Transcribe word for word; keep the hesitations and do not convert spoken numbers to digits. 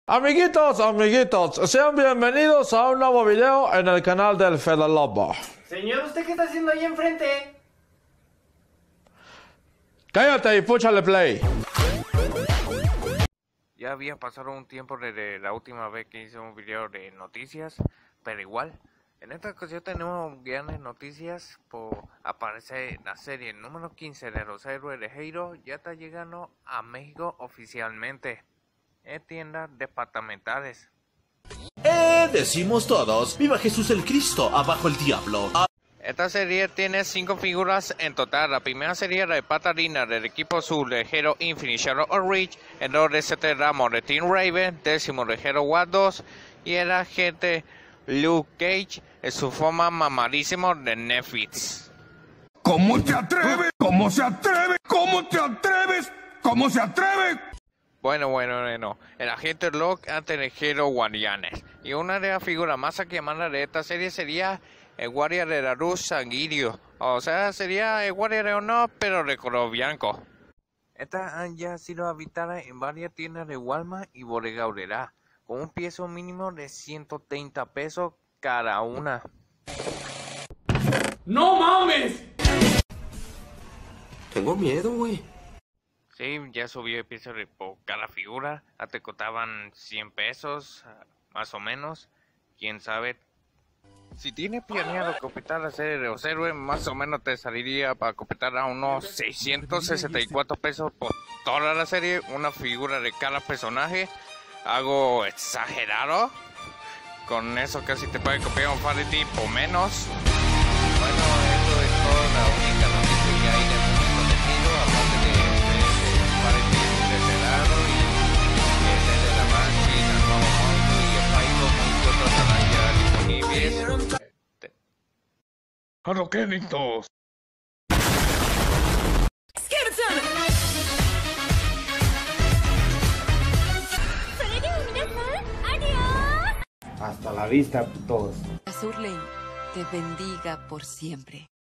Amiguitos, amiguitos, sean bienvenidos a un nuevo video en el canal del Fede Lobo. Señor, ¿usted qué está haciendo ahí enfrente? Cállate y púchale play. Ya había pasado un tiempo desde la última vez que hice un video de noticias, pero igual, en esta ocasión tenemos grandes noticias por aparecer la serie número quince de los héroes de Halo. Ya está llegando a México oficialmente, en tiendas departamentales. Eh, decimos todos, viva Jesús el Cristo, abajo el diablo. Ah. Esta serie tiene cinco figuras en total. La primera sería la de Patarina del equipo azul de Halo Infinite Shadow of Reach, el dos de Sete Ramos de Team Raven, décimo de Halo Wars dos y el agente Luke Cage en su forma mamadísimo de Netflix. ¿Cómo te atreves? ¿Cómo se atreve? ¿Cómo te atreves? ¿Cómo se atreve? Bueno, bueno, bueno, el agente Locke antes de Halo Guardianes. Y una de las figuras más llamadas de esta serie sería el guardia de la luz sanguíneo. O sea, sería el guardia de honor, pero de color blanco. Esta ya ha sido habitada en varias tiendas de Walmart y Bodega Aurrerá, con un precio mínimo de ciento treinta pesos cada una. ¡No mames! Tengo miedo, güey. Sí, ya subió el precio de por cada figura. Antes costaban cien pesos, más o menos. Quién sabe. Si tienes planeado completar la serie de los héroes, más o menos te saliría para completar a unos seiscientos sesenta y cuatro pesos por toda la serie. Una figura de cada personaje. Algo exagerado. Con eso casi te puede copiar un Farity por menos. Bueno, eso es todo, la única noticia que hay del momento de Halo. Aparte de ese Farity desheredado y ese de la Banshee, el nuevo monstruo y el Pyro con otros ya disponibles. ¡A lo que necesitos! Hasta la vista, todos. Azur Lane te bendiga por siempre.